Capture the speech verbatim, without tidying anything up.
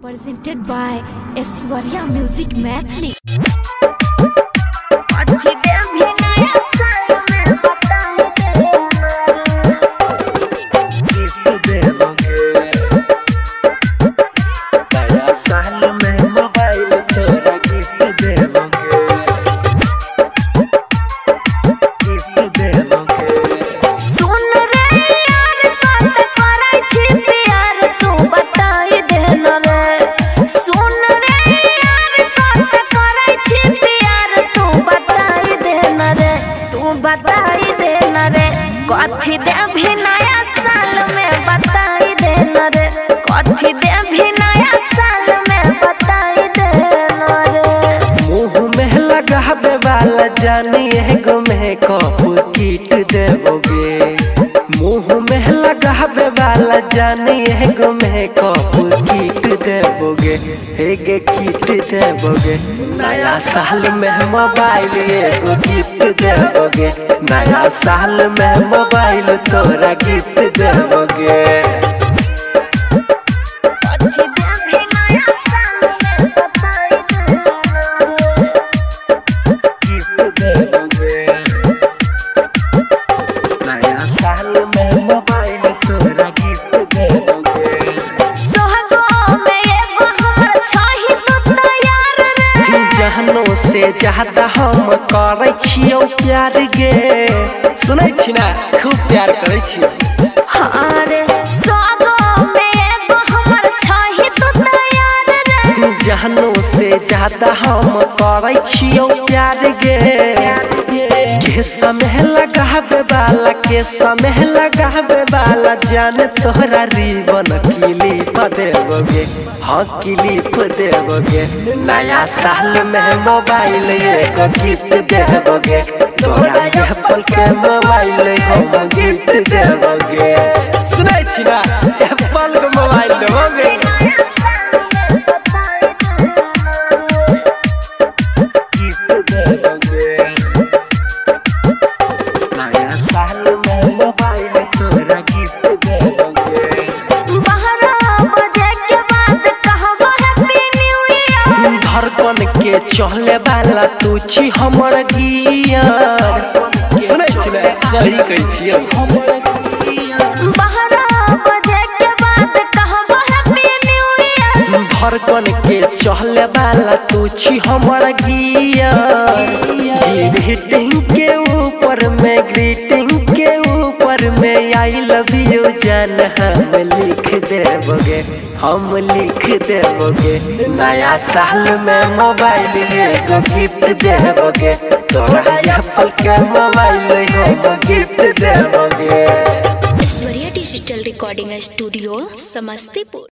Presented by Aishwarya Music Mathli. बताई देना रे कथी दे भी नया साल में बताई देना रे कथी दे भी नया साल में बताई देना रे। मुँह में लगावे वाला जानी एगो में कपू कीट देवोगे। मुँह में लगावे वाला जानी एगो में कपू कीट देवोगे। एगे कीट देवोगे नया साल में मोबाइल एगो गिफ्ट देवोगे। नया साल में मोबाइल तोरा गिफ्ट देवोगे। जहनों से ज्यादा हम करे छियो प्यार गे। सुनै छी ना खूब प्यार करे छियो। हां रे सोगो में एगो हमर छही तो तैयार रे। जहनों से ज्यादा हम करे छियो प्यार गे। के समय लगावे वाला के समय लगावे वाला जान तोहरा रिबन क्लिप देवोगे। हाँ क्लिप देवोगे नया साल में मोबाइल एगो गिफ्ट देवोगे। तोरा एप्पल के मोबाइल हम गिफ्ट देवोगे। सुनै छी ना एप्पल के मोबाइल देवोगे। धड़कन के चहले वाला तू छी हमर गियार। सुनै छी ना सही कहै छियै हमर गियार। बारह बजे के बाद कहबो हैप्पी न्यू ईयर। धड़कन के चहले वाला तू छी हमर गियार। ग्रीटिंग के ऊपर में ग्रीटिंग के ऊपर में आई लव यू जान हम लिख देवोगे। हम लिख देवोगे नया साल में मोबाइल एगो गिफ्ट देवोगे। तोरा एप्पल के मोबाइल हम गिफ्ट देवोगे। Aishwarya digital recording studio Samastipur.